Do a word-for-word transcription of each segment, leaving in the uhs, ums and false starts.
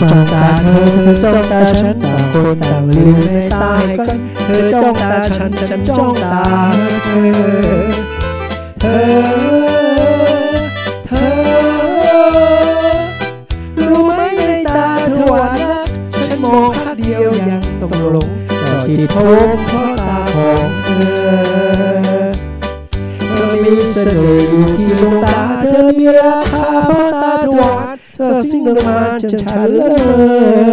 จ้องตาเธอเธอจ้องตาฉันต่างคนต่างลืมในตาให้กันเธอจ้องตาฉันฉันจ้องตาเธอเธอเธอรู้ไหมในตาเธอหวานนักฉันมองพักเดียวยังต้องหลงต่อจิตโทมเพราะตาของเธอเธอมีเสน่ห์อยู่ที่ดวงตาเธอมีราคาเพราะตาเธอหวานเธอสิ่งหนึ่งมาจนฉันละเมอ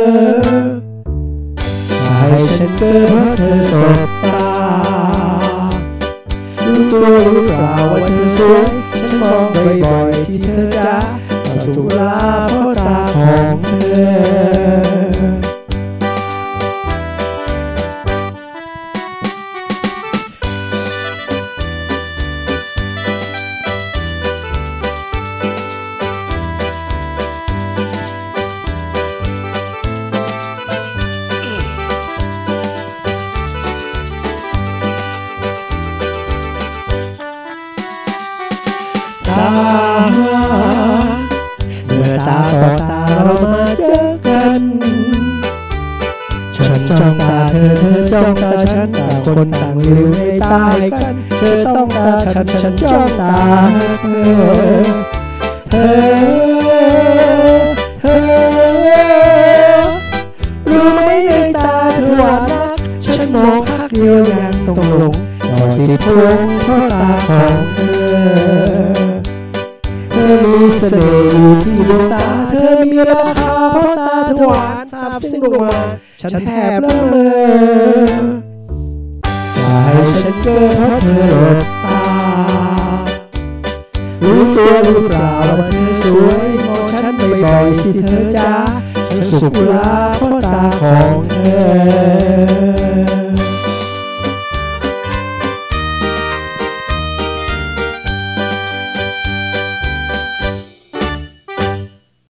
ให้ฉันเกิดเพราะเธอสบตารู้ตัวหรือเปล่าว่าเธอสวยฉันมองบ่อยๆที่เธอจ้าถูกลาเพราะตาของเธอเมื่อตาต่อตาเรามาเจอกันฉันจ้องตาเธอเธอจ้องตาฉันต่างคนต่างลืมในตาให้กันเธอต้องตาฉันฉันจ้องตาเธอเธอเธอรู้ไหมในตาเธอหวานนักฉันมองพักเดียวยังต้องหลงต่อจิตพวงเพราะตาของเธอเธอมีเสน่ห์อยู่ที่ดวงตาเธอมีราคาเพราะตาเธอหวานซาบซึ้งลงมาฉันแทบละเมออยากให้ฉันเกิดเพราะเธอหลบตารู้ตัวหรือเปล่าว่าเธอสวยมองฉันบ่อยๆสิเธอจ้าฉันสุขลาเพราะตาของเธอ